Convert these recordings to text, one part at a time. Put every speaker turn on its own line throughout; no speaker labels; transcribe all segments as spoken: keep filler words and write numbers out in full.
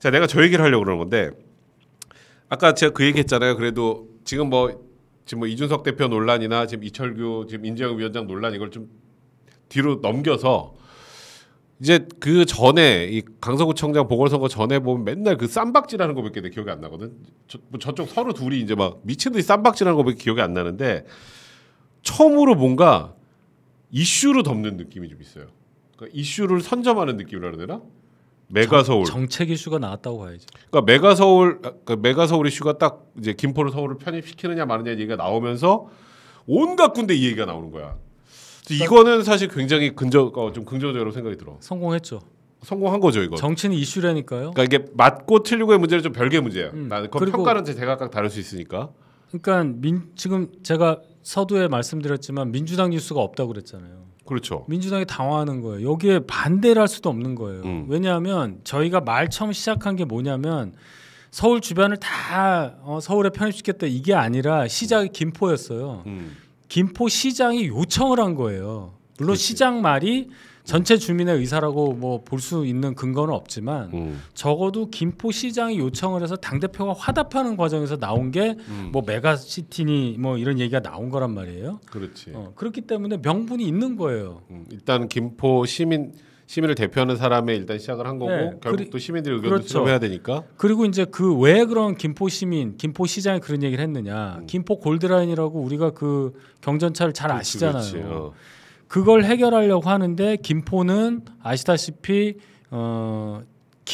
자, 내가 저 얘기를 하려고 그러는 건데 아까 제가 그 얘기했잖아요. 그래도 지금 뭐 지금 뭐 이준석 대표 논란이나 지금 이철규 지금 인재영 위원장 논란 이걸 좀 뒤로 넘겨서 이제 그 전에 이 강서구청장 보궐선거 전에 보면 맨날 그 쌈박질하는 거밖에 내 기억이 안 나거든. 저, 뭐 저쪽 서로 둘이 이제 막 미친 듯이 쌈박질하는 거밖에 기억이 안 나는데 처음으로 뭔가 이슈로 덮는 느낌이 좀 있어요. 그러니까 이슈를 선점하는 느낌이라 해야 되나? 메가서울
정책 이슈가 나왔다고 봐야죠.
그러니까 메가서울 그러니까 메가서울 이슈가 딱 이제 김포를 서울을 편입시키느냐 마느냐 얘기가 나오면서 온갖 군데 이 얘기가 나오는 거야. 이거는 사실 굉장히 근저 어, 좀 긍정적으로 생각이 들어.
성공했죠.
성공한 거죠 이거.
정치는 이슈라니까요.
그러니까 이게 맞고 틀리고의 문제는 좀 별개의 문제야.
음.
나는 그 평가는 제각각 다를 수 있으니까.
그러니까 민, 지금 제가 서두에 말씀드렸지만 민주당 뉴스가 없다고 그랬잖아요.
그렇죠.
민주당이 당황하는 거예요. 여기에 반대를 할 수도 없는 거예요.
음.
왜냐하면 저희가 말 처음 시작한 게 뭐냐면 서울 주변을 다 어, 서울에 편입시켰다 이게 아니라 시작이 김포였어요.
음.
김포시장이 요청을 한 거예요. 물론
그렇지.
시장 말이 전체 주민의 의사라고 뭐 볼 수 있는 근거는 없지만
음.
적어도 김포시장이 요청을 해서 당대표가 화답하는 과정에서 나온 게 뭐
음.
메가시티니 뭐 이런 얘기가 나온 거란 말이에요.
그렇지.
어, 그렇기 때문에 명분이 있는 거예요.
음. 일단 김포 시민 시민을 대표하는 사람의 일단 시작을 한 거고
네,
결국
그리,
또 시민들의 의견도
그렇죠.
수렴해야 되니까.
그리고 이제 그 왜 그런 김포시민, 김포시장이 그런 얘기를 했느냐.
음.
김포 골드라인이라고 우리가 그 경전차를 잘
그렇지,
아시잖아요.
그렇지. 어.
그걸 해결하려고 하는데 김포는 아시다시피 어,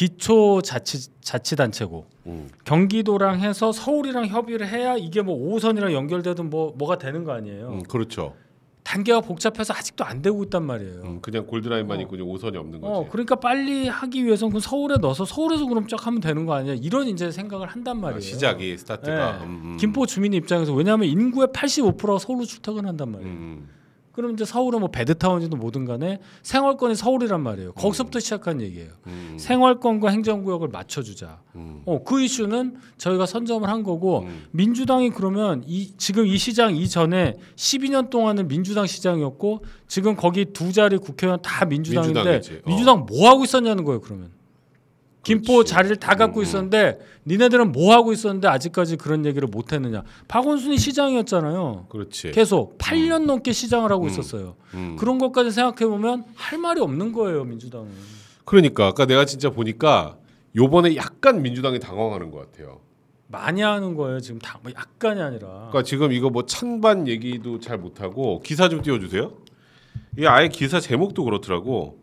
기초자치단체고
음.
경기도랑 해서 서울이랑 협의를 해야 이게 뭐 오 호선이랑 연결되든 뭐 뭐가 되는 거 아니에요.
음, 그렇죠.
단계가 복잡해서 아직도 안 되고 있단 말이에요.
음, 그냥 골드라인만
어.
있고 오 선이 없는 거지.
어, 그러니까 빨리 하기 위해서는 그 서울에 넣어서 서울에서 그럼 쫙 하면 되는 거 아니야? 이런 이제 생각을 한단 말이에요.
아, 시작이 스타트가.
네.
음, 음.
김포 주민 입장에서 왜냐하면 인구의 팔십오 퍼센트가 서울로 출퇴근한단 말이에요.
음.
그럼 이제 서울은 뭐 베드타운이든 뭐든 간에 생활권이 서울이란 말이에요. 거기서부터 시작한 얘기예요.
음.
생활권과 행정구역을 맞춰주자.
음.
어, 그 이슈는 저희가 선점을 한 거고
음.
민주당이 그러면 이, 지금 이 시장 이전에 십이 년 동안은 민주당 시장이었고 지금 거기 두 자리 국회의원 다 민주당인데
민주당이지. 어.
민주당 뭐 하고 있었냐는 거예요. 그러면 김포
그렇지.
자리를 다 갖고
음, 음.
있었는데 니네들은 뭐 하고 있었는데 아직까지 그런 얘기를 못 했느냐. 박원순이 시장이었잖아요.
그렇지.
계속 팔 년 넘게 시장을 하고
음.
있었어요.
음.
그런 것까지 생각해 보면 할 말이 없는 거예요, 민주당은.
그러니까 아까 내가 진짜 보니까 요번에 약간 민주당이 당황하는 것 같아요.
많이 하는 거예요. 지금 다 뭐 약간이 아니라.
그러니까 지금 이거 뭐 찬반 얘기도 잘 못하고 기사 좀 띄워주세요. 이게 아예 기사 제목도 그렇더라고.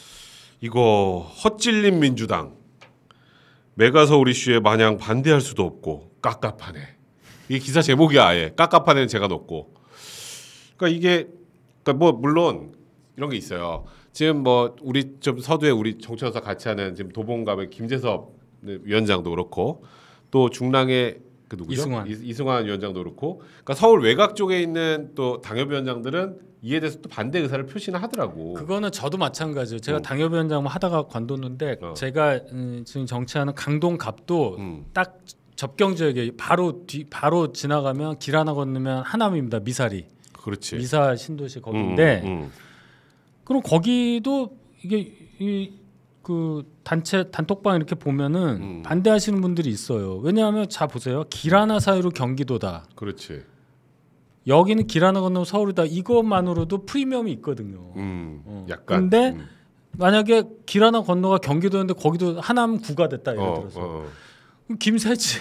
이거 헛질린 민주당 메가서울 이슈에 마냥 반대할 수도 없고 깝깝하네. 이게 기사 제목이 아예 깝깝하네는 제가 넣고. 그러니까 이게 그러니까 뭐 물론 이런 게 있어요. 지금 뭐 우리 좀 서두에 우리 정치연사 같이 하는 지금 도봉갑의 김재섭 위원장도 그렇고 또 중랑의 그 누구죠?
이승환.
이, 이승환 위원장도 그렇고. 그러니까 서울 외곽 쪽에 있는 또 당협위원장들은 이에 대해서 또 반대 의사를 표시는 하더라고.
그거는 저도 마찬가지예요. 제가
음.
당협위원장 하다가 관뒀는데
어.
제가 음, 지금 정치하는 강동갑도
음.
딱 접경 지역에 바로 뒤 바로 지나가면 길 하나 건너면 하남입니다. 미사리.
그렇지.
미사 신도시 거기인데
음, 음.
그럼 거기도 이게 이 그 단체 단톡방 이렇게 보면은
음.
반대하시는 분들이 있어요. 왜냐하면 자 보세요. 길 하나 사이로 경기도다.
그렇지.
여기는 길 하나 건너면 서울이다. 이것만으로도 프리미엄이 있거든요.
음.
어.
약간.
근데
음.
만약에 길 하나 건너가 경기도였는데 거기도 하남구가 됐다 예를
어,
들어서
어.
그럼 김새지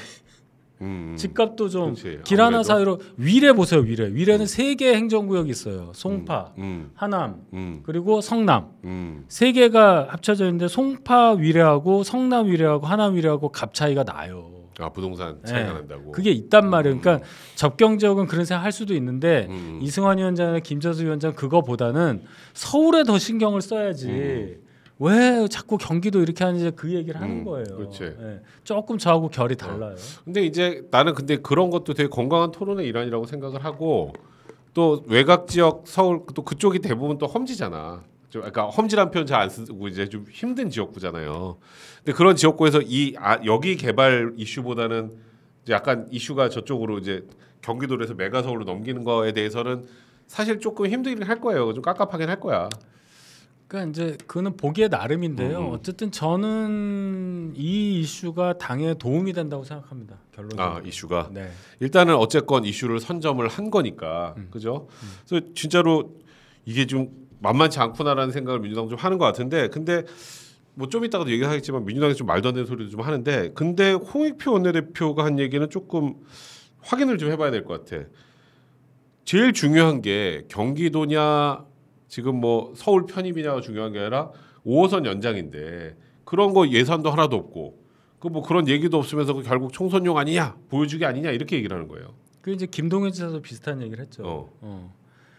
음.
집값도 좀
그렇지.
길 하나
아무래도.
사이로 위례 보세요. 위례 위례는
음.
세 개의 행정구역이 있어요. 송파,
음.
하남
음.
그리고 성남
음.
세 개가 합쳐져 있는데 송파 위례하고 성남 위례하고 하남 위례하고 값 차이가 나요.
아 부동산 차이가
네.
난다고.
그게 있단 말이에요.
음.
그러니까 접경 지역은 그런 생각 할 수도 있는데
음.
이승환 위원장이나 김재수 위원장 그거보다는 서울에 더 신경을 써야지.
음.
왜 자꾸 경기도 이렇게 하는지 그 얘기를 하는
음,
거예요.
그렇지.
예. 조금 저하고 결이 달라요.
근데 이제 나는 근데 그런 것도 되게 건강한 토론의 일환이라고 생각을 하고 또 외곽 지역 서울 또 그쪽이 대부분 또 험지잖아. 좀 그러니까 험지란 표현 잘 안 쓰고 이제 좀 힘든 지역구잖아요. 근데 그런 지역구에서 이 아, 여기 개발 이슈보다는 이제 약간 이슈가 저쪽으로 이제 경기도에서 메가서울로 넘기는 거에 대해서는 사실 조금 힘들긴 할 거예요. 좀 깝깝하긴 할 거야.
그러니까 이제 그거는 보기에 나름인데요.
음, 음.
어쨌든 저는 이 이슈가 당에 도움이 된다고 생각합니다. 결론적으로.
아 이슈가
네.
일단은 어쨌건 이슈를 선점을 한 거니까
음.
그죠? 그래서 진짜로 이게 좀 만만치 않구나라는 생각을 민주당 좀 하는 것 같은데 근데 뭐 좀 이따가도 얘기하겠지만 민주당이 좀 말도 안 되는 소리도 좀 하는데 근데 홍익표 원내대표가 한 얘기는 조금 확인을 좀 해봐야 될 것 같아. 제일 중요한 게 경기도냐 지금 뭐 서울 편입이냐가 중요한 게 아니라 오 호선 연장인데 그런 거 예산도 하나도 없고 그 뭐 그런 얘기도 없으면서 그 결국 총선용 아니냐 보여주기 아니냐 이렇게 얘기를 하는 거예요.
그 이제 김동연 지사도 비슷한 얘기를 했죠.
어.
어.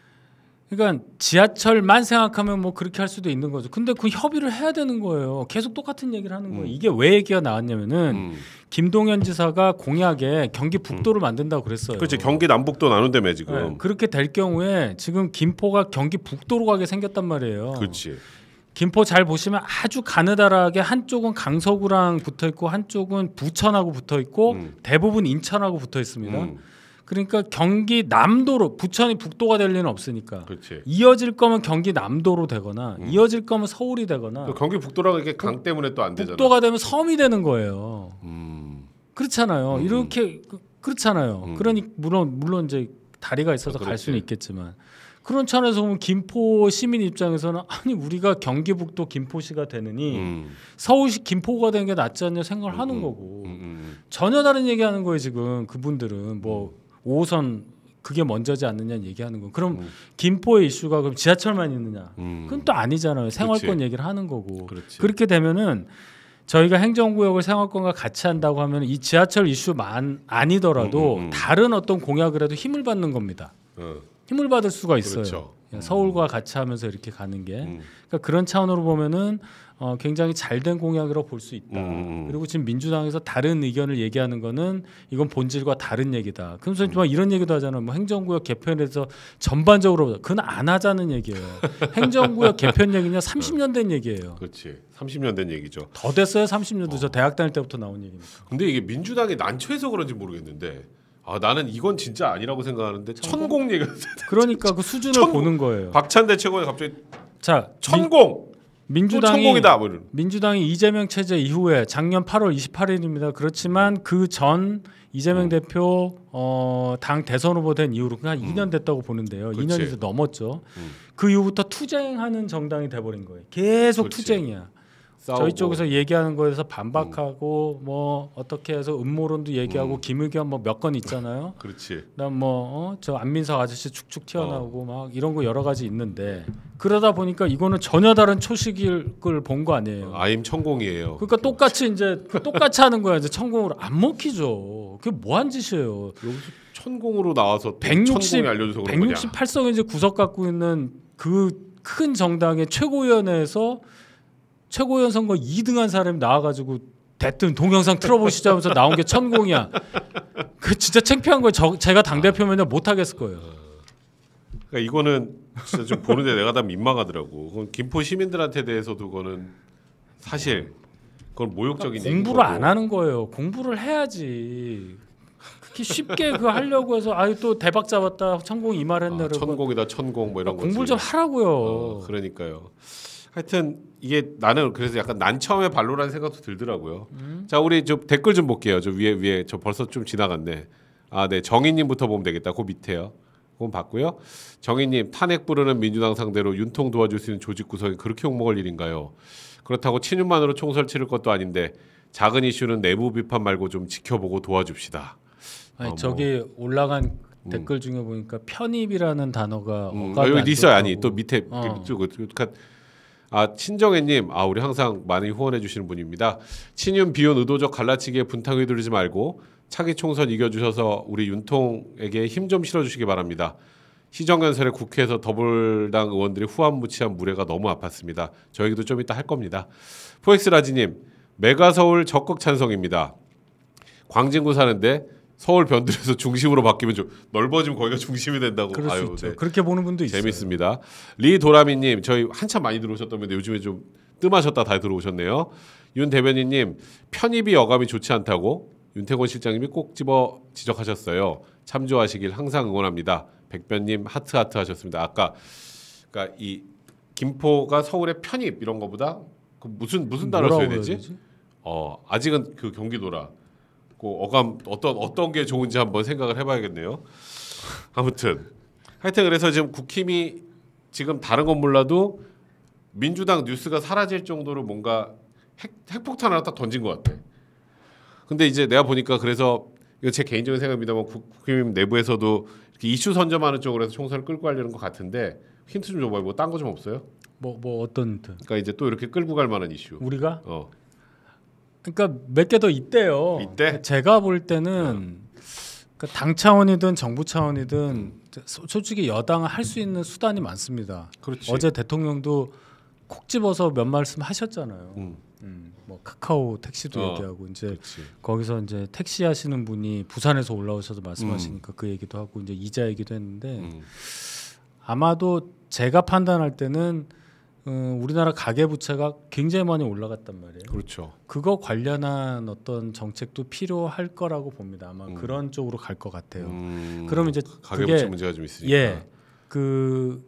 그러니까 지하철만 생각하면 뭐 그렇게 할 수도 있는 거죠. 근데 그 협의를 해야 되는 거예요. 계속 똑같은 얘기를 하는 거예요.
음.
이게 왜 얘기가 나왔냐면은
음.
김동연 지사가 공약에 경기 북도를 만든다고 그랬어요.
그렇지 경기 남북도 나눈다며 지금.
네, 그렇게 될 경우에 지금 김포가 경기 북도로 가게 생겼단 말이에요.
그렇지.
김포 잘 보시면 아주 가느다랗게 한쪽은 강서구랑 붙어 있고 한쪽은 부천하고 붙어 있고
음.
대부분 인천하고 붙어 있습니다.
음.
그러니까 경기 남도로 부천이 북도가 될 리는 없으니까
그렇지.
이어질 거면 경기 남도로 되거나
음.
이어질 거면 서울이 되거나
또 경기 북도라가 이게 강 때문에 또 안 되잖아.
북도가 되면 섬이 되는 거예요.
음.
그렇잖아요.
음.
이렇게 그, 그렇잖아요.
음.
그러니 물론 물론 이제 다리가 있어서
아,
갈
그렇지.
수는 있겠지만 그런 차원에서 보면 김포 시민 입장에서는 아니 우리가 경기북도 김포시가 되느니
음.
서울시 김포가 되는 게 낫지 않냐 생각을
음,
하는
음.
거고
음, 음.
전혀 다른 얘기하는 거예요 지금 그분들은 뭐 오 호선 그게 먼저지 않느냐 얘기하는 거. 그럼
음.
김포의 이슈가 그럼 지하철만 있느냐?
음.
그건 또 아니잖아요. 생활권
그렇지.
얘기를 하는 거고.
그렇지.
그렇게 되면은 저희가 행정구역을 생활권과 같이 한다고 하면 이 지하철 이슈만 아니더라도
음, 음, 음.
다른 어떤 공약을 해도 힘을 받는 겁니다.
어.
힘을 받을 수가 있어요.
그렇죠. 음.
서울과 같이 하면서 이렇게 가는 게.
음.
그러니까 그런 차원으로 보면은 어, 굉장히 잘된 공약이라고 볼 수 있다.
음.
그리고 지금 민주당에서 다른 의견을 얘기하는 거는 이건 본질과 다른 얘기다. 그래서 음. 이런 얘기도 하잖아요. 뭐 행정구역 개편에 대해서 전반적으로 그건 안 하자는 얘기예요. 행정구역 개편 얘기냐 삼십 년 된 얘기예요.
그렇지. 삼십 년 된 얘기죠.
더 됐어요. 삼십 년도. 어. 저 대학 다닐 때부터 나온 얘기니까.
근데 이게 민주당이 난처해서 그런지 모르겠는데 아 나는 이건 진짜 아니라고 생각하는데 천공, 천공 얘기가
그러니까 그 수준을
천,
보는 거예요.
박찬대 최고가 갑자기
자
천공
민주당이
천공이다 뭐 이런.
민주당이 이재명 체제 이후에 작년 팔월 이십팔일입니다. 그렇지만 그 전 이재명 음. 대표 어, 당 대선 후보 된 이후로 그냥 음. 이 년 됐다고 보는데요.
그치.
이 년이 넘었죠.
음.
그 이후부터 투쟁하는 정당이 돼버린 거예요. 계속
그치.
투쟁이야.
싸우고.
저희 쪽에서 얘기하는 거에서 반박하고 음. 뭐 어떻게 해서 음모론도 얘기하고
음.
김의겸 뭐 몇 건 있잖아요.
그렇지.
그다음 뭐저 어? 안민석 아저씨 축축 튀어나오고 어. 막 이런 거 여러 가지 있는데 그러다 보니까 이거는 전혀 다른 초식을 본 거 아니에요.
아임 천공이에요.
그러니까 똑같이 이제 똑같이 하는 거야. 이제 천공으로 안 먹히죠. 그게 뭐한 짓이에요.
여기서 천공으로 나와서
백육십,
천공이 알려줘서 그런
백육십팔 석 이제 구석 갖고 있는 그 큰 정당의 최고위원회에서 최고위원 선거 이 등 한 사람이 나와가지고 대뜸 동영상 틀어보시자 하면서 나온 게 천공이야. 그 진짜 창피한 거예요. 저, 제가 당대표면 못 하겠을 거예요.
그러니까 이거는 진짜 좀 보는데 내가 다 민망하더라고. 그건 김포 시민들한테 대해서도 그거는 사실 그건 모욕적인
그러니까 공부를 안 하는 거예요. 공부를 해야지. 그렇게 쉽게 그 하려고 해서 아유 또 대박 잡았다. 천공 이 말 했네.
아, 천공이다 천공 뭐 이런 거.
공부를 좀 하라고요.
어, 그러니까요. 하여튼 이게 나는 그래서 약간 난처함의 발로라는 생각도 들더라고요. 음? 자 우리 좀 댓글 좀 볼게요. 저 위에 위에 저 벌써 좀 지나갔네. 아 네 정희님부터 보면 되겠다. 그 밑에요. 그건 봤고요. 정희님 탄핵 부르는 민주당 상대로 윤통 도와줄 수 있는 조직 구성이 그렇게 욕먹을 일인가요? 그렇다고 친윤만으로 총설 치를 것도 아닌데 작은 이슈는 내부 비판 말고 좀 지켜보고 도와줍시다.
아니
어,
저기
뭐.
올라간
음.
댓글 중에 보니까 편입이라는 단어가
음,
어감이
아,
안
여기 있어요.
좋다고.
아니 또 밑에
어.
그, 그, 그, 아 친정애님, 아 우리 항상 많이 후원해 주시는 분입니다. 친윤 비윤 의도적 갈라치기에 분탕 휘두르지 말고 차기 총선 이겨주셔서 우리 윤통에게 힘 좀 실어주시기 바랍니다. 시정연설에 국회에서 더불당 의원들이 후한무치한 무례가 너무 아팠습니다. 저희도 좀 이따 할 겁니다. 포엑스라지님, 메가서울 적극 찬성입니다. 광진구 사는데 서울 변두리에서 중심으로 바뀌면 좀 넓어지면 거기가 중심이 된다고.
그럴 수
아유,
있죠.
네.
그렇게 보는 분도 있어요.
재밌습니다. 리도라미님, 저희 한참 많이 들어오셨던데 요즘에 좀 뜸하셨다 다 들어오셨네요. 윤 대변인님, 편입이 어감이 좋지 않다고 윤태곤 실장님이 꼭 집어 지적하셨어요. 참조하시길 항상 응원합니다. 백변님 하트 하트 하셨습니다. 아까 그러니까 이 김포가 서울의 편입 이런 거보다 그 무슨 무슨 단어 써야 되지? 되지? 어, 아직은 그 경기도라. 그 어감 어떤 어떤 게 좋은지 한번 생각을 해봐야겠네요. 아무튼 하여튼 그래서 지금 국힘이 지금 다른 건 몰라도 민주당 뉴스가 사라질 정도로 뭔가 핵, 핵폭탄 하나 딱 던진 것 같아. 근데 이제 내가 보니까 그래서 이거 제 개인적인 생각입니다만 국힘 내부에서도 이렇게 이슈 선점하는 쪽으로 해서 총선을 끌고 가려는 것 같은데 힌트 좀 줘봐요. 뭐 딴 거 좀 없어요?
뭐 뭐 어떤 힌트?
그러니까 이제 또 이렇게 끌고 갈 만한 이슈.
우리가?
어.
그러니까 몇 개 더 있대요.
있대?
제가 볼 때는 그 당 차원이든 정부 차원이든 소- 솔직히 여당은 할 수 있는 수단이 많습니다.
그렇지.
어제 대통령도 콕 집어서 몇 말씀 하셨잖아요.
음.
음, 뭐 카카오 택시도
어,
얘기하고 이제
그렇지.
거기서 이제 택시 하시는 분이 부산에서 올라오셔서
음.
말씀하시니까 그 얘기도 하고 이제 이자 얘기도 했는데
음.
아마도 제가 판단할 때는 음, 우리나라 가계 부채가 굉장히 많이 올라갔단 말이에요.
그렇죠.
그거 관련한 어떤 정책도 필요할 거라고 봅니다. 아마
음.
그런 쪽으로 갈 것 같아요.
음.
그러면 이제
가계부채
그게-
문제가 좀 있으니까.
예, 그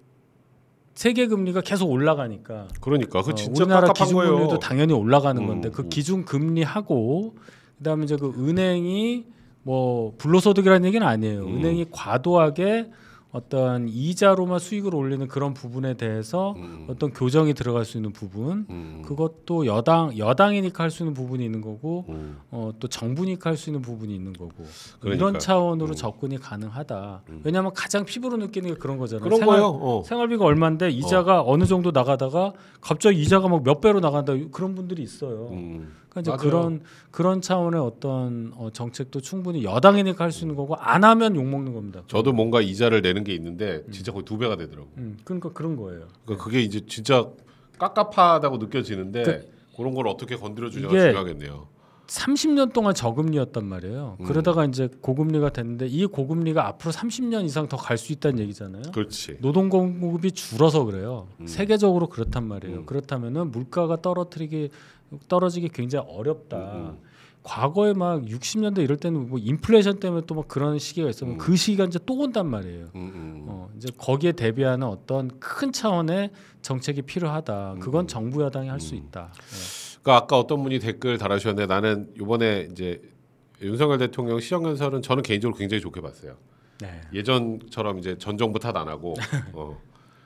세계 금리가 계속 올라가니까
그러니까 그
어,
진짜
우리나라
깝깝한
기준
거예요.
금리도 당연히 올라가는
음,
건데 그
음.
기준 금리 하고 그다음에 이제 그 은행이 뭐 불로소득이라는 얘기는 아니에요.
음.
은행이 과도하게 어떤 이자로만 수익을 올리는 그런 부분에 대해서
음.
어떤 교정이 들어갈 수 있는 부분
음.
그것도 여당 여당이니까 할 수 있는 부분이 있는 거고
음.
어, 또 정부니까 할 수 있는 부분이 있는 거고
그러니까요.
이런 차원으로
음.
접근이 가능하다.
음.
왜냐하면 가장 피부로 느끼는 게 그런 거잖아요.
그런
생활,
거예요. 어.
생활비가 얼마인데 이자가 어. 느 정도 나가다가 갑자기 이자가 막 몇 배로 나간다 그런 분들이 있어요.
음.
그러니까 이제
맞아요.
그런 그런 차원의 어떤 어, 정책도 충분히 여당이니까 할 수 있는 거고 안 하면 욕 먹는 겁니다.
저도 뭔가 이자를 내는 게 있는데 진짜 거의 두 배가 되더라고.
음, 그러니까 그런 거예요.
그러니까 그게 이제 진짜 깝깝하다고 느껴지는데
그-
그런 걸 어떻게 건드려 주냐가
이게-
중요하겠네요.
삼십 년 동안 저금리였단 말이에요.
음.
그러다가 이제 고금리가 됐는데 이 고금리가 앞으로 삼십 년 이상 더 갈 수 있다는 얘기잖아요.
그렇지.
노동 공급이 줄어서 그래요.
음.
세계적으로 그렇단 말이에요.
음.
그렇다면은 물가가 떨어뜨리기 떨어지기 굉장히 어렵다.
음.
과거에 막 육십 년대 이럴 때는 뭐 인플레이션 때문에 또 막 그런 시기가 있으면
음.
그 시기가 이제 또 온단 말이에요.
음, 음.
어, 이제 거기에 대비하는 어떤 큰 차원의 정책이 필요하다. 그건
음.
정부 여당이 할 수
음.
있다. 예.
그러니까 아까 어떤 분이 댓글 달아주셨는데 나는 이번에 이제 윤석열 대통령 시정연설은 저는 개인적으로 굉장히 좋게 봤어요.
네.
예전처럼 이제 전 정부 탓 안 하고 어.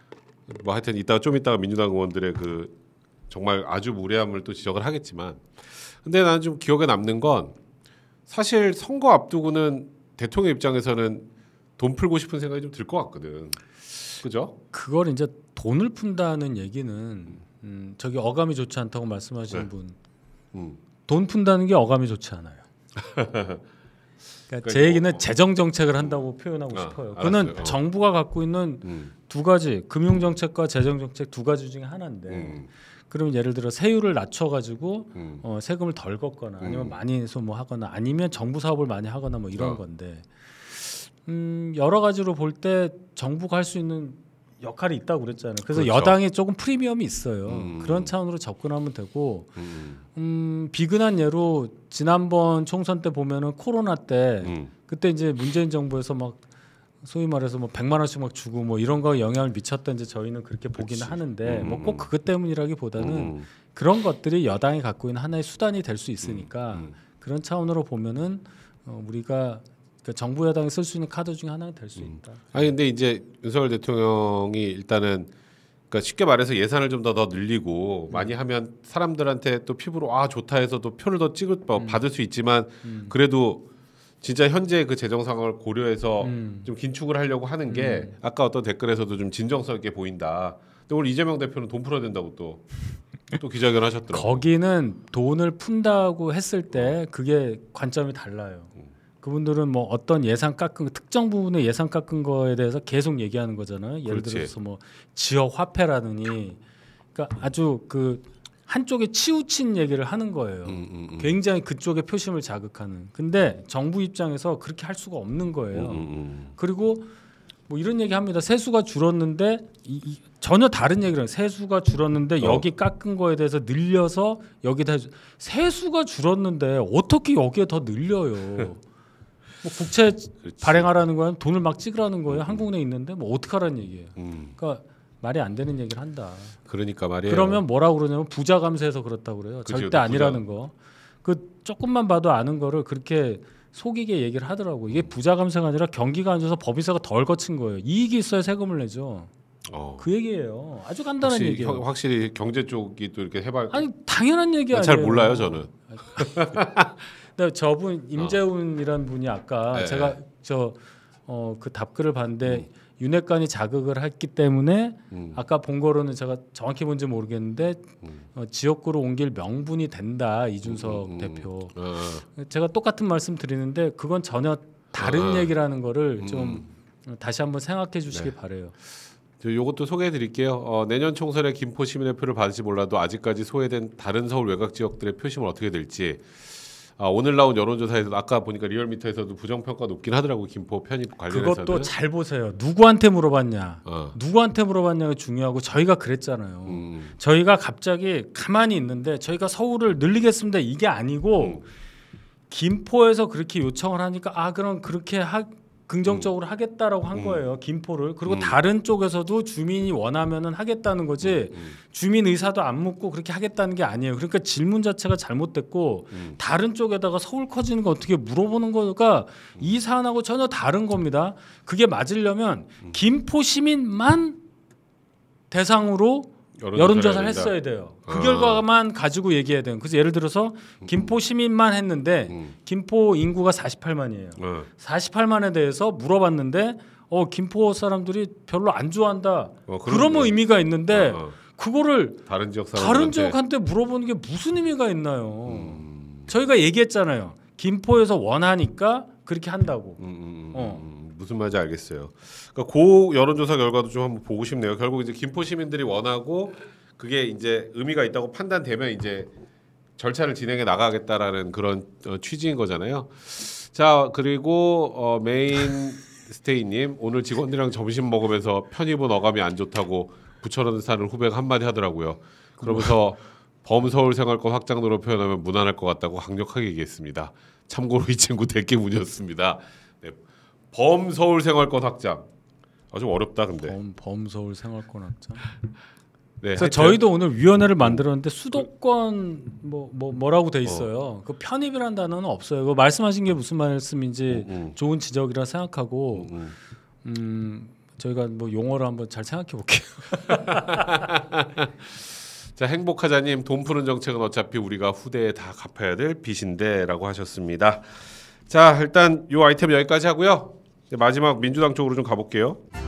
뭐 하여튼 이따가 좀 이따가 민주당 의원들의 그 정말 아주 무례함을 또 지적을 하겠지만 근데 나는 좀 기억에 남는 건 사실 선거 앞두고는 대통령 입장에서는 돈 풀고 싶은 생각이 좀 들 것 같거든. 그죠?
그걸 이제 돈을 푼다는 얘기는 음, 저기 어감이 좋지 않다고 말씀하시는
네.
분,
음.
돈 푼다는 게 어감이 좋지 않아요. 그러니까 제
뭐-
얘기는 재정 정책을 한다고 표현하고
아,
싶어요.
알았어요.
그는
어.
정부가 갖고 있는
음.
두 가지 금융 정책과 재정 정책 두 가지 중에 하나인데,
음.
그러면 예를 들어 세율을 낮춰가지고
음.
어, 세금을 덜 걷거나 아니면
음.
많이 소모하거나 아니면 정부 사업을 많이 하거나 뭐 이런
어.
건데, 음, 여러 가지로 볼 때 정부가 할 수 있는 역할이 있다고 그랬잖아요. 그래서
그렇죠.
여당이 조금 프리미엄이 있어요.
음.
그런 차원으로 접근하면 되고,
음.
음, 비근한 예로 지난번 총선 때 보면은 코로나 때
음.
그때 이제 문재인 정부에서 막 소위 말해서 뭐 백만 원씩 막 주고 뭐 이런 거 영향을 미쳤다 이제 저희는 그렇게 보기는
그치.
하는데
음.
뭐 꼭 그것 때문이라기보다는
음.
그런 것들이 여당이 갖고 있는 하나의 수단이 될 수 있으니까
음.
그런 차원으로 보면은 어, 우리가 그 정부 여당이 쓸 수 있는 카드 중에 하나가 될 수 있다.
아니 근데 이제 윤석열 대통령이 일단은 그러니까 쉽게 말해서 예산을 좀 더 더 늘리고 많이 하면 사람들한테 또 피부로 아 좋다 해서 또 표를 더 찍을 뭐
음.
받을 수 있지만
음.
그래도 진짜 현재 그 재정 상황을 고려해서
음.
좀 긴축을 하려고 하는 게 아까 어떤 댓글에서도 좀 진정성 있게 보인다. 근데 오늘 이재명 대표는 돈 풀어야 된다고 또 또 기자회견 하셨더라고.
거기는 돈을 푼다고 했을 때 그게 관점이 달라요. 그분들은 뭐 어떤 예산 깎은 거, 특정 부분의 예산 깎은 거에 대해서 계속 얘기하는 거잖아요. 예를
그렇지.
들어서 뭐 지역 화폐라느니, 그러니까 아주 그 한쪽에 치우친 얘기를 하는 거예요.
음, 음, 음.
굉장히 그쪽의 표심을 자극하는. 근데 정부 입장에서 그렇게 할 수가 없는 거예요.
음, 음,
그리고 뭐 이런 얘기 합니다. 세수가 줄었는데 이, 이, 전혀 다른 얘기를 해요. 세수가 줄었는데
어.
여기 깎은 거에 대해서 늘려서 여기다 해주- 세수가 줄었는데 어떻게 여기에 더 늘려요? 뭐 국채
그렇지.
발행하라는 거야? 돈을 막 찍으라는 거예요? 한국은행에 있는데 뭐 어떡하라는 얘기예요?
음.
그러니까 말이 안 되는 얘기를 한다.
그러니까 말이에요.
그러면 뭐라고 그러냐면 부자 감세해서 그렇다고 그래요.
그치,
절대
부자.
아니라는 거. 그 조금만 봐도 아는 거를 그렇게 속이게 얘기를 하더라고. 이게 부자 감세가 아니라 경기가 안 좋아서 법인세가 덜 거친 거예요. 이익이 있어야 세금을 내죠.
어.
그 얘기예요. 아주 간단한
확실히,
얘기예요.
형, 확실히 경제 쪽이 또 이렇게 해봐.
아니 당연한 얘기 아니에요.
잘 몰라요 저는.
근데 저분 임재훈이라는 분이 아까
네.
제가 저 어 그 답글을 봤는데 음. 윤핵관이 자극을 했기 때문에
음.
아까 본 거로는 제가 정확히 뭔지 모르겠는데
음.
어, 지역구로 옮길 명분이 된다 이준석
음, 음,
대표.
음. 어.
제가 똑같은 말씀 드리는데 그건 전혀 다른
어.
얘기라는 거를
음.
좀 다시 한번 생각해 주시기
네.
바래요.
요것도 소개해드릴게요. 어, 내년 총선에 김포 시민의 표를 받을지 몰라도 아직까지 소외된 다른 서울 외곽 지역들의 표심은 어떻게 될지. 아, 오늘 나온 여론조사에서 아까 보니까 리얼미터에서도 부정평가 높긴 하더라고 김포 편입 관련해서는.
그것도 잘 보세요. 누구한테 물어봤냐.
어.
누구한테 물어봤냐가 중요하고 저희가 그랬잖아요.
음.
저희가 갑자기 가만히 있는데 저희가 서울을 늘리겠습니다. 이게 아니고
음.
김포에서 그렇게 요청을 하니까 아 그럼 그렇게 하, 긍정적으로 음. 하겠다라고 한
음.
거예요. 김포를. 그리고
음.
다른 쪽에서도 주민이 원하면은 하겠다는 거지.
음.
주민 의사도 안 묻고 그렇게 하겠다는 게 아니에요. 그러니까 질문 자체가 잘못됐고
음.
다른 쪽에다가 서울 커지는 거 어떻게 물어보는 거가
음.
이 사안하고 전혀 다른 겁니다. 그게 맞으려면
음.
김포 시민만 대상으로
여론조사를
여론조사를
해야 된다.
했어야 돼요. 그
아.
결과만 가지고 얘기해야 돼요. 그래서 예를 들어서 김포 시민만 했는데
음.
김포 인구가 사십팔만이에요.
어.
사십팔만에 대해서 물어봤는데 어 김포 사람들이 별로 안 좋아한다.
어,
그러면
그런데.
의미가 있는데
어, 어.
그거를
다른 지역 사람들한테
다른 지역한테 물어보는 게 무슨 의미가 있나요?
음.
저희가 얘기했잖아요. 김포에서 원하니까 그렇게 한다고.
음, 음,
어.
음, 무슨 말인지 알겠어요. 그러니까 그 여론조사 결과도 좀 한번 보고 싶네요. 결국 이제 김포 시민들이 원하고 그게 이제 의미가 있다고 판단되면 이제 절차를 진행해 나가겠다라는 그런 어, 취지인 거잖아요. 자 그리고 어, 메인 스테이님 오늘 직원들이랑 점심 먹으면서 편입은 어감이 안 좋다고 부천에 사는 후배가 한마디 하더라고요. 그러면서 범서울 생활권 확장도로 표현하면 무난할 것 같다고 강력하게 얘기했습니다. 참고로 이 친구 대깨문이었습니다. 네. 범서울 생활권 확장. 아, 좀 어렵다 근데.
범, 범서울 생활권 확장.
네,
그래서
하여튼.
저희도 오늘 위원회를 만들었는데 수도권 뭐, 뭐 뭐라고 돼 있어요.
어.
그 편입이란 단어는 없어요. 그 말씀하신 게 무슨 말씀인지
음, 음.
좋은 지적이라 생각하고
음,
음, 저희가 뭐 용어를 한번 잘 생각해 볼게요.
자 행복하자님 돈 푸는 정책은 어차피 우리가 후대에 다 갚아야 될 빚인데라고 하셨습니다. 자 일단 이 아이템 여기까지 하고요. 마지막 민주당 쪽으로 좀 가볼게요.